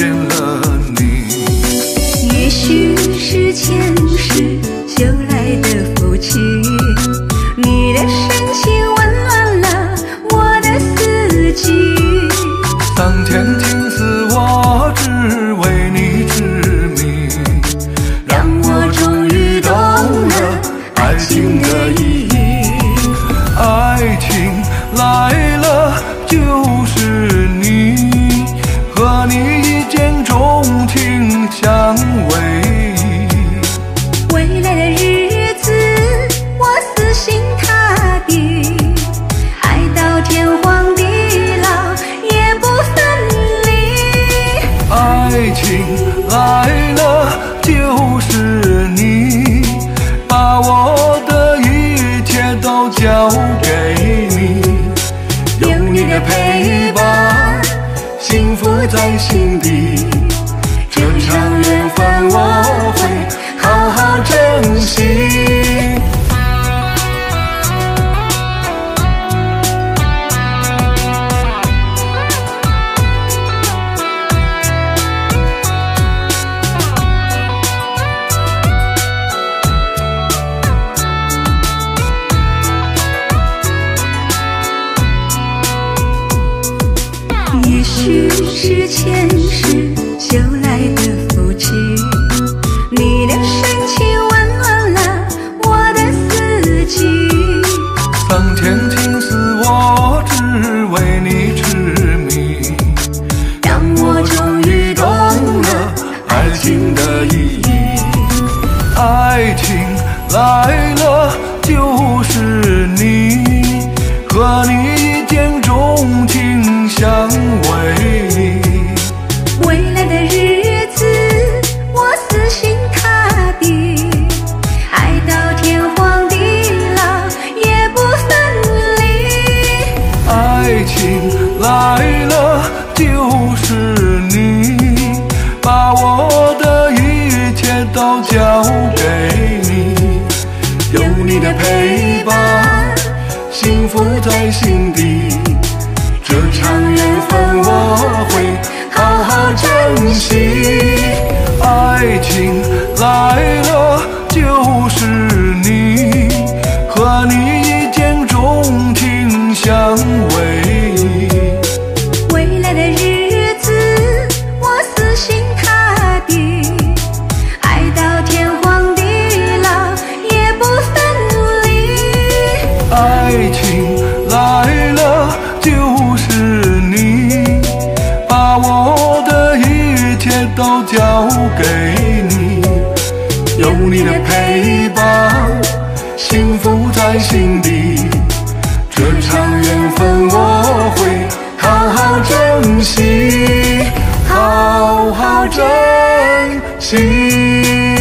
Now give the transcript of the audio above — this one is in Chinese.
见了你。 也许是前世修来的福气，你的深情温暖了我的四季。 桑田情丝我只为你执迷，让我终于懂了爱情的意义。爱情来了就是你，和你一见钟情相偎。 未来的日子我死心塌地，爱到天荒地老也不分离。 爱情来了就是你，把我的一切都交给你，有你的陪伴，幸福在心底。这场缘分我会好好珍惜。 也许是前世修来的福气，你的深情温暖了我的四季。 桑田情丝我只为你执迷，让我终于懂了爱情的意义。爱情来了就是你，和你一见钟情相偎。 未来的日子我死心塌地，爱到天荒地老也不分离。 爱情来了就是你，把我的一切都交给你，有你的陪伴，幸福在心底。这场缘分我会好好珍惜。爱情来了就是你，和你一见钟情相偎。 未来的日子我死心塌地，爱到天荒地老也不分离。 爱情来了就是你，把我的一切都交给你，有你的陪伴，幸福在心底。这场缘分我会好好珍惜，好好珍惜。